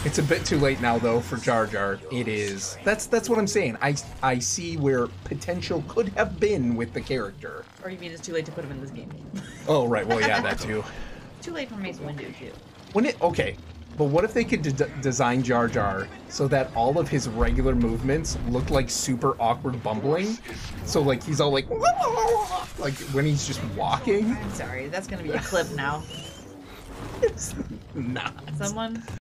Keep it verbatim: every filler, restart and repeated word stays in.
It's a bit too late now, though, for Jar Jar. It is. That's that's what I'm saying. I, I see where potential could have been with the character. Or you mean it's too late to put him in this game? Oh, right. Well, yeah, that too. Too late for Mace Windu, too. When it okay, but what if they could de design Jar Jar so that all of his regular movements look like super awkward bumbling? So like he's all like, like when he's just walking. I'm sorry, that's gonna be a clip now. It's not. Someone.